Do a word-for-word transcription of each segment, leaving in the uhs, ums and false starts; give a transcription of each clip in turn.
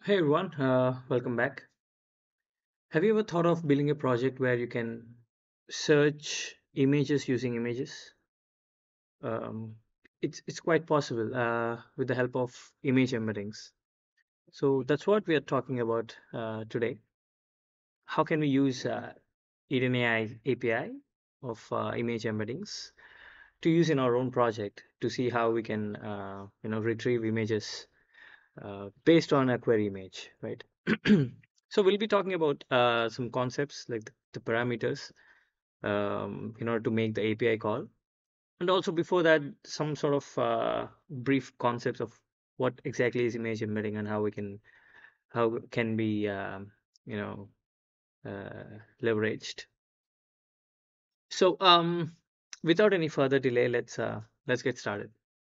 Hey everyone, uh, welcome back. Have you ever thought of building a project where you can search images using images? Um, it's it's quite possible uh, with the help of image embeddings. So that's what we are talking about uh, today. How can we use uh, Eden A I A P I of uh, image embeddings to use in our own project to see how we can uh, you know retrieve images uh, based on a query image, right? So we'll be talking about uh, some concepts like the, the parameters um, in order to make the A P I call, and also before that, some sort of uh, brief concepts of what exactly is image embedding and how we can how can be um, you know uh, leveraged. So um, without any further delay, let's uh, let's get started.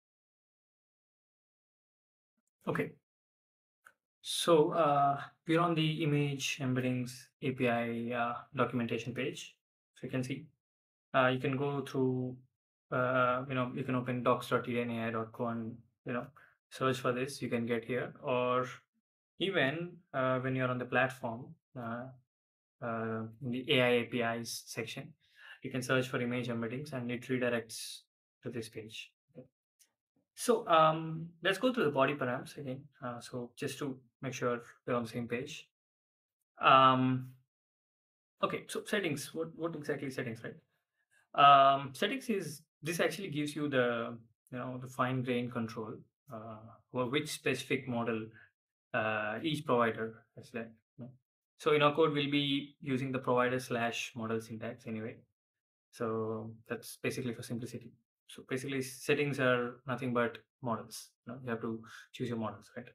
Okay, so uh, we're on the image embeddings A P I uh, documentation page. So you can see, uh, you can go through, uh, you know, you can open docs dot edenai dot co and, you know, search for this. You can get here, or even uh, when you're on the platform, uh, uh, in the A I A P Is section, you can search for image embeddings and it redirects to this page. Okay. So um, let's go to the body params again. Uh, so just to make sure we're on the same page. Um, okay, so settings. What what exactly is settings, right? Um, settings is this actually gives you the you know the fine grained control uh, for which specific model uh, each provider has that. you know. So in our code, we'll be using the provider slash model syntax anyway. So that's basically for simplicity. So basically, settings are nothing but models. You know, you have to choose your models, right?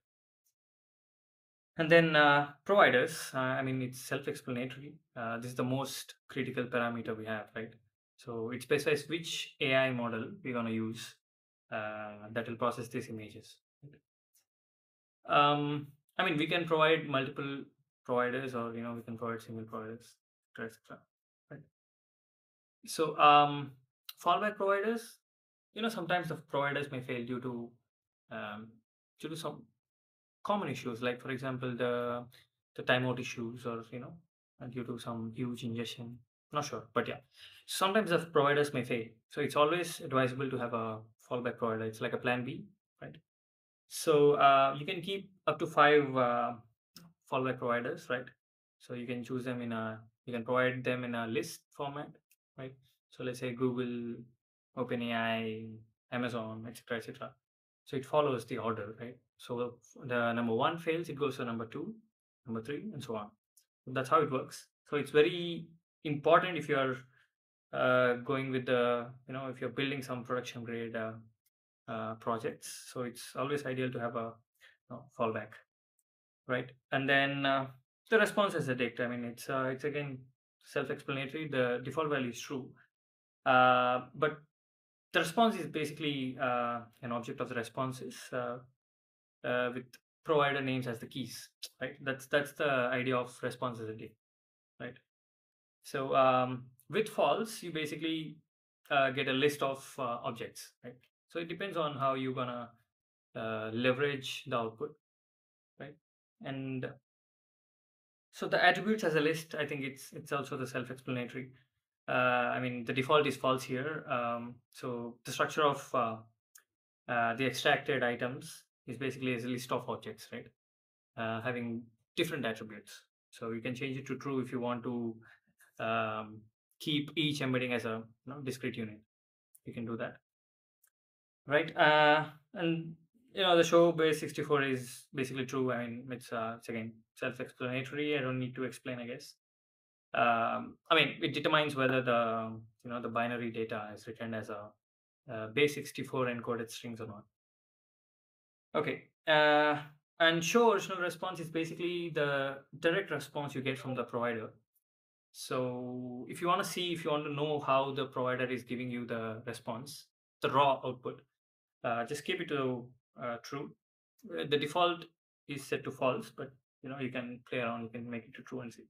And then uh, providers, uh, I mean, it's self-explanatory. Uh, this is the most critical parameter we have, right? So it specifies which A I model we're going to use uh, that will process these images. Right? Um, I mean, we can provide multiple providers, or you know, we can provide single providers, et cetera. Right? So um, fallback providers, you know, sometimes the providers may fail due to um, due to some common issues, like for example the the timeout issues, or you know, and due to some huge ingestion. Not sure, but yeah, sometimes the providers may fail. So it's always advisable to have a fallback provider. It's like a plan B, right? So uh, you can keep up to five uh, fallback providers, right? So you can choose them in a you can provide them in a list format, right? So let's say Google, OpenAI, Amazon, et cetera, et cetera. So it follows the order, right? So the number one fails, it goes to number two, number three, and so on. That's how it works. So it's very important if you're uh, going with the, you know, if you're building some production grade uh, uh, projects. So it's always ideal to have a you know, fallback, right? And then uh, the response as a dict. I mean, it's uh, it's again self-explanatory. The default value is true, uh, but the response is basically uh, an object of the responses uh, uh, with provider names as the keys, right? That's that's the idea of response as a dict, right? So um, with false, you basically uh, get a list of uh, objects, right? So it depends on how you're gonna uh, leverage the output, right? And so the attributes as a list, I think it's it's also the self-explanatory. Uh, I mean, the default is false here. Um, so the structure of uh, uh, the extracted items is basically as a list of objects, right? Uh, having different attributes. So you can change it to true if you want to um, keep each embedding as a you know, discrete unit. You can do that, right? Uh, and you know the show base sixty-four is basically true. I mean, it's uh, it's again self-explanatory. I don't need to explain, I guess. um, I mean, it determines whether the you know the binary data is returned as a, uh base sixty-four encoded strings or not. Okay, uh, and show original response is basically the direct response you get from the provider. So if you want to see, if you want to know how the provider is giving you the response, the raw output, uh, just keep it to uh, true. Uh, The default is set to false, but you know you can play around. You can make it to true and see.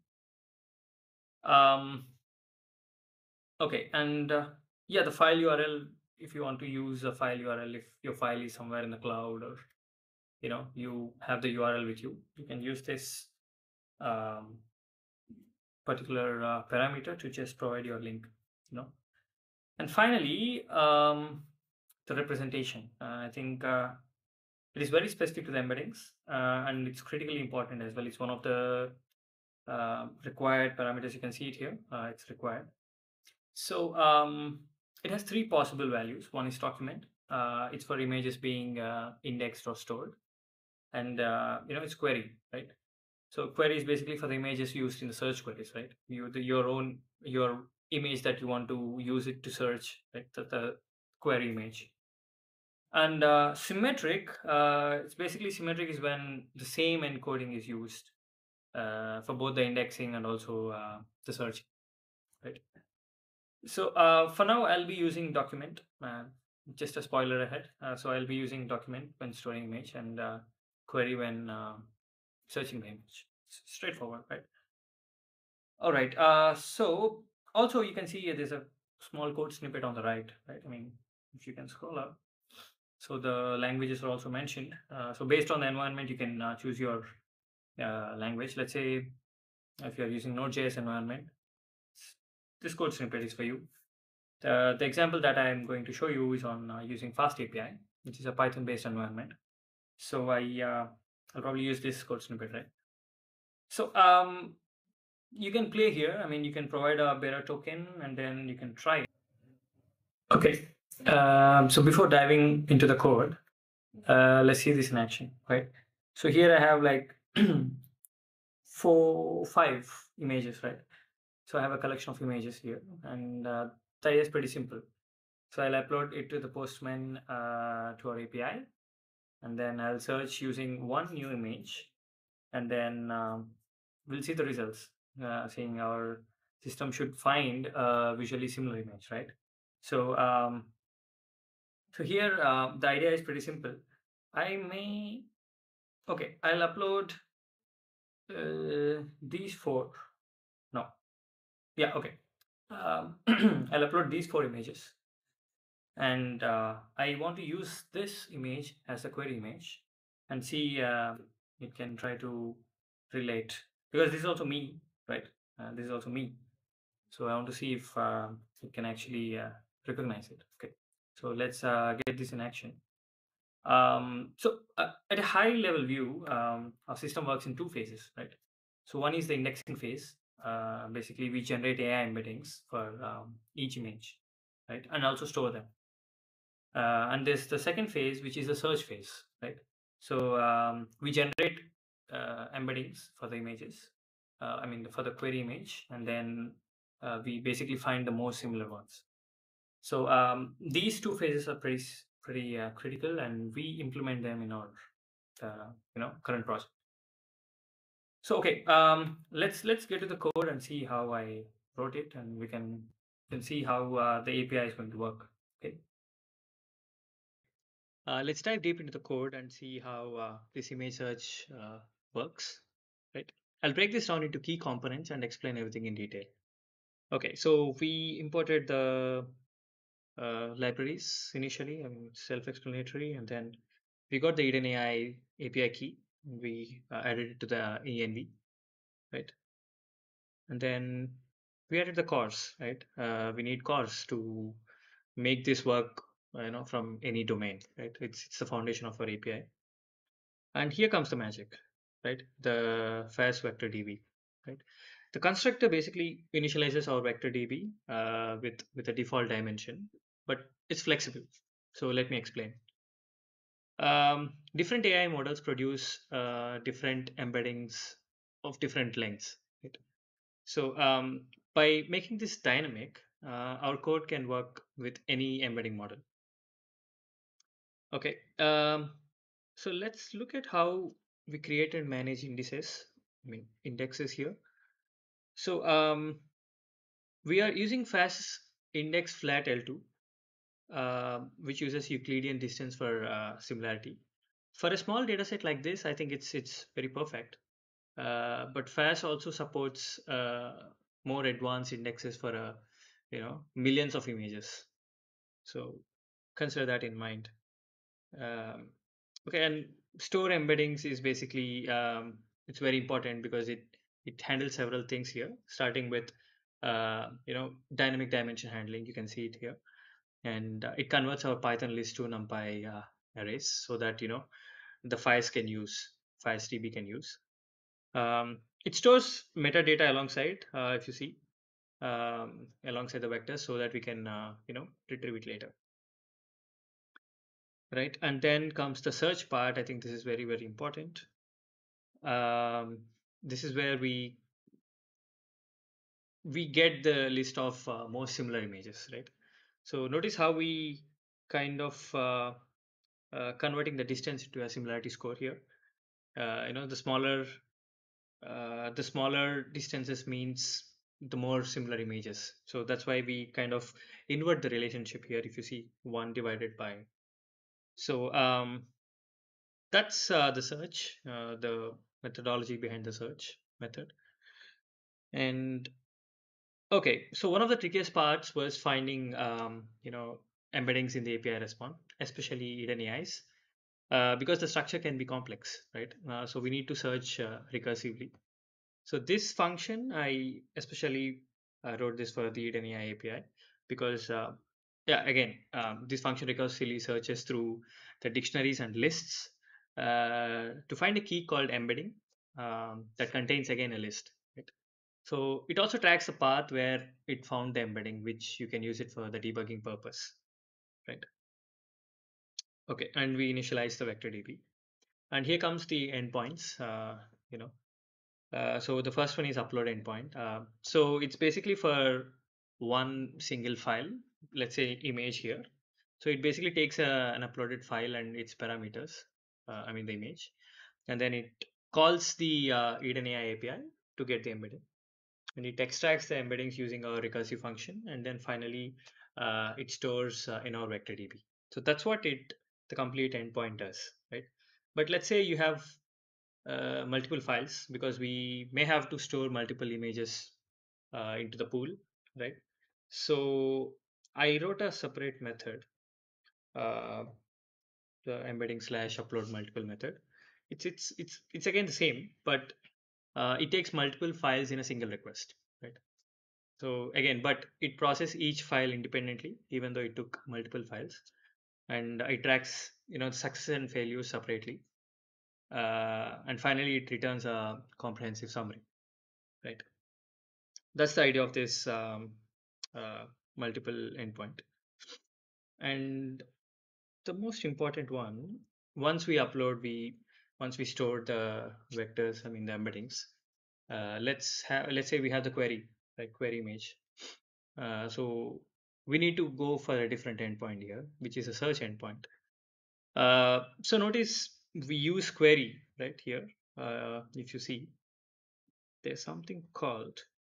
Um, Okay, and uh, yeah, the file U R L, if you want to use a file U R L, if your file is somewhere in the cloud or you know you have the U R L with you, you can use this um, particular uh, parameter to just provide your link. You know, and finally, um, the representation. Uh, I think uh, it is very specific to the embeddings, uh, and it's critically important as well. It's one of the uh, required parameters. You can see it here. Uh, it's required. So um, it has three possible values. One is document. Uh, it's for images being uh, indexed or stored, and uh, you know it's query, right? So query is basically for the images used in the search queries, right? You the, your own your image that you want to use it to search, right? The, the query image. And uh, symmetric, uh, it's basically symmetric is when the same encoding is used uh, for both the indexing and also uh, the search, right? So uh, for now, I'll be using document. Uh, just a spoiler ahead. Uh, so I'll be using document when storing image and uh, query when uh, searching the image. S- straightforward, right? All right. Uh, so also you can see here there's a small code snippet on the right, right? I mean, if you can scroll up. So the languages are also mentioned. Uh, so based on the environment, you can uh, choose your uh, language. Let's say if you're using Node.js environment, this code snippet is for you. The, the example that I'm going to show you is on uh, using FastAPI, which is a Python-based environment. So I, uh, I'll probably use this code snippet, right? So um, you can play here. I mean, you can provide a bearer token and then you can try it. Okay. Um, so before diving into the code, uh, let's see this in action, right? So here I have like four, five images, right? So I have a collection of images here, and uh, the idea is pretty simple. So I'll upload it to the Postman uh, to our A P I, and then I'll search using one new image, and then um, we'll see the results. Uh, saying our system should find a visually similar image, right? So um, so here uh, the idea is pretty simple. I may okay. I'll upload uh, these four. No, yeah, okay. Um, I'll upload these four images, and uh, I want to use this image as a query image and see uh, it can try to relate, because this is also me, right? Uh, this is also me. So I want to see if uh, it can actually uh, recognize it. Okay, so let's uh, get this in action. Um, so uh, at a high level view, um, our system works in two phases, right? So one is the indexing phase. Uh, basically, we generate A I embeddings for um, each image, right, and also store them. Uh, and there's the second phase, which is the search phase, right? So um, we generate uh, embeddings for the images. Uh, I mean, for the query image, and then uh, we basically find the most similar ones. So um, these two phases are pretty pretty uh, critical, and we implement them in our uh, you know current project. So okay, um, let's let's get to the code and see how I wrote it, and we can can see how uh, the A P I is going to work. Okay. Uh, let's dive deep into the code and see how uh, this image search uh, works, right? I'll break this down into key components and explain everything in detail. Okay, so we imported the uh, libraries initially, I mean, self-explanatory, and then we got the Eden A I A P I key. And we uh, added it to the E N V, right? And then we added the cores, right? Uh, we need cores to make this work, you know, from any domain, right? It's it's the foundation of our A P I. And here comes the magic, right? The FAISS vector D B, right? The constructor basically initializes our vector D B uh, with with a default dimension, but it's flexible. So let me explain. Um, different A I models produce uh, different embeddings of different lengths. Right? So um, by making this dynamic, uh, our code can work with any embedding model. Okay, um, so let's look at how we create and manage indices. I mean indexes here. So um, we are using FAST index flat L two, uh, which uses Euclidean distance for uh, similarity. For a small data set like this, I think it's it's very perfect. Uh, but FAST also supports uh, more advanced indexes for uh, you know millions of images. So consider that in mind. Um, okay, and store embeddings is basically um, it's very important because it it handles several things here, starting with uh, you know dynamic dimension handling. You can see it here, and uh, it converts our Python list to NumPy uh, arrays so that you know the FAISS can use FAISS can use. Um, it stores metadata alongside, uh, if you see, um, alongside the vectors, so that we can uh, you know retrieve it later, right? And then comes the search part. I think this is very very important. Um, this is where we we get the list of uh, most similar images, right? So notice how we kind of uh, uh, converting the distance into a similarity score here. Uh, you know, the smaller uh, the smaller distances means the more similar images. So that's why we kind of invert the relationship here. If you see one divided by, so um, that's uh, the search, uh, the methodology behind the search method. And okay, so one of the trickiest parts was finding, um, you know, embeddings in the A P I response, especially hidden A Is, uh, because the structure can be complex, right? Uh, so we need to search uh, recursively. So this function, I especially uh, wrote this for the hidden A I A P I because, uh, yeah, again, um, this function recursively searches through the dictionaries and lists uh, to find a key called embedding um, that contains again a list. Right? So it also tracks the path where it found the embedding, which you can use it for the debugging purpose, right? Okay, and we initialize the vector D B. And here comes the endpoints, uh, you know. Uh, so the first one is upload endpoint. Uh, so it's basically for one single file, let's say image here. So it basically takes a, an uploaded file and its parameters, uh, I mean the image, and then it calls the uh, Eden A I A P I to get the embedding. And it extracts the embeddings using our recursive function, and then finally uh, it stores uh, in our vector D B. So that's what it the complete endpoint does, right? But let's say you have uh, multiple files because we may have to store multiple images uh, into the pool, right? So I wrote a separate method, uh, the embedding slash upload multiple method. It's it's it's it's again the same, but uh, it takes multiple files in a single request, right? So again, but it processes each file independently, even though it took multiple files, and it tracks, you know, success and failures separately. Uh, and finally, it returns a comprehensive summary, right? That's the idea of this um, uh, multiple endpoint. And the most important one, once we upload, we once we store the vectors, I mean the embeddings. Uh, let's have let's say we have the query, like query image. Uh, so we need to go for a different endpoint here, which is a search endpoint. Uh, so notice we use query right here. Uh, if you see, there's something called,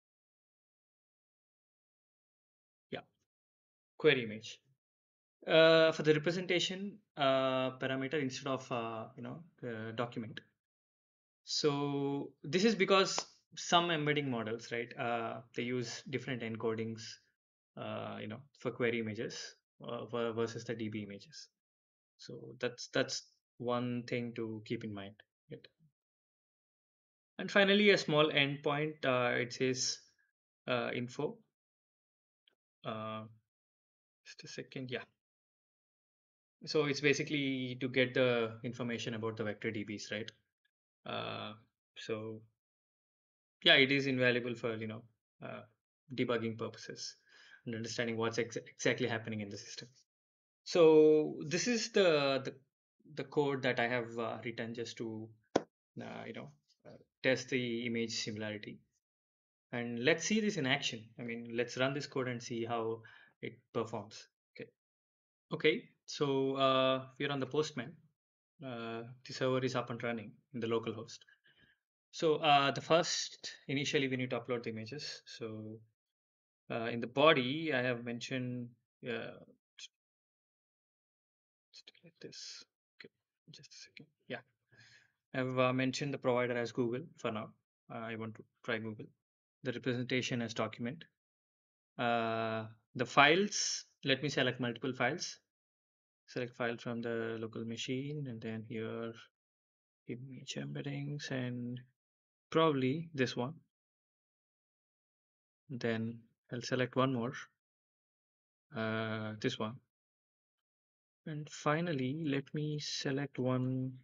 yeah, query image. Uh, for the representation uh, parameter instead of uh, you know uh, document. So this is because some embedding models, right? Uh, they use different encodings, uh, you know, for query images uh, ver- versus the D B images. So that's that's one thing to keep in mind. Right? And finally, a small endpoint. Uh, it says uh, info. Uh, just a second. Yeah. So it's basically to get the information about the vector D Bs, right? Uh, so yeah, it is invaluable for you know uh, debugging purposes and understanding what's ex exactly happening in the system. So this is the the, the code that I have uh, written just to uh, you know uh, test the image similarity. And let's see this in action. I mean, let's run this code and see how it performs. Okay. Okay. So uh, we're on the Postman. Uh, the server is up and running in the local host. So uh, the first, initially we need to upload the images. So uh, in the body, I have mentioned, uh, just like this. Okay, just a second. Yeah, I've uh, mentioned the provider as Google for now. Uh, I want to try Google. The representation as document. Uh, the files, let me select multiple files. Select file from the local machine and then here. image embeddings, and probably this one. Then I'll select one more, uh, this one. And finally, let me select one.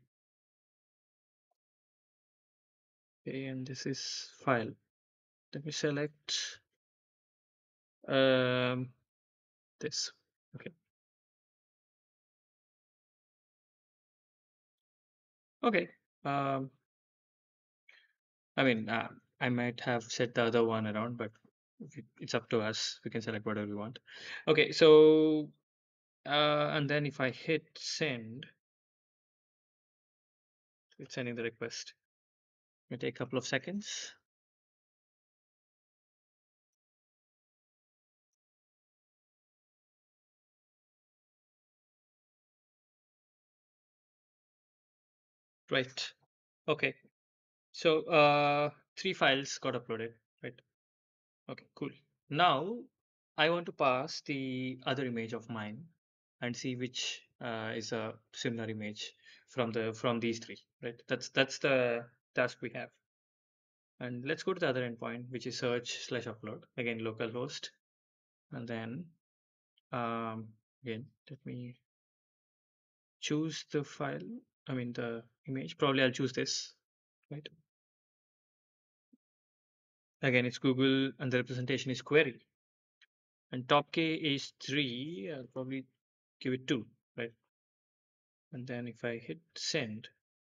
Okay, and this is file. Let me select um, this. Okay. Okay. Um, I mean, uh, I might have set the other one around, but it- it's up to us. We can select whatever we want. Okay, so uh, and then if I hit send, it's sending the request. It may take a couple of seconds. Right. Okay. So uh, three files got uploaded. Right. Okay. Cool. Now I want to pass the other image of mine and see which uh, is a similar image from the from these three. Right. That's that's the task we have. And let's go to the other endpoint, which is search slash upload. Again, localhost. And then um, again, let me choose the file. I mean the image. Probably I'll choose this. Right. Again, it's Google, and the representation is query. And top K is three. I'll probably give it two, right? And then if I hit send,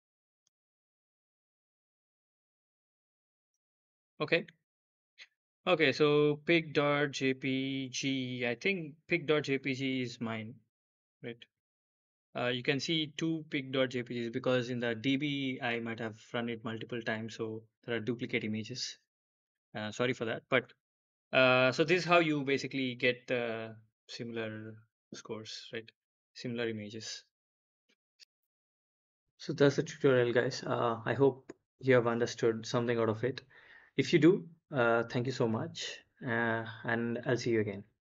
okay. Okay, so pig.jpg, I think pig.jpg is mine, right? Uh, you can see two pig.jpgs because in the D B I might have run it multiple times, so there are duplicate images. Uh, sorry for that, but uh, so this is how you basically get uh, similar scores, right? Similar images. So that's the tutorial, guys. Uh, I hope you have understood something out of it. If you do, uh, thank you so much, uh, and I'll see you again.